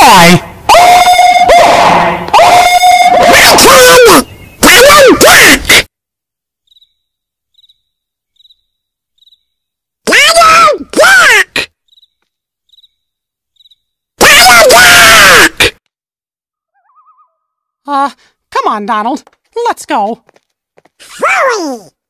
boy! My turn! Donaldducc! Donaldducc! Donaldducc! Come on, Donald. Let's go. Phoey!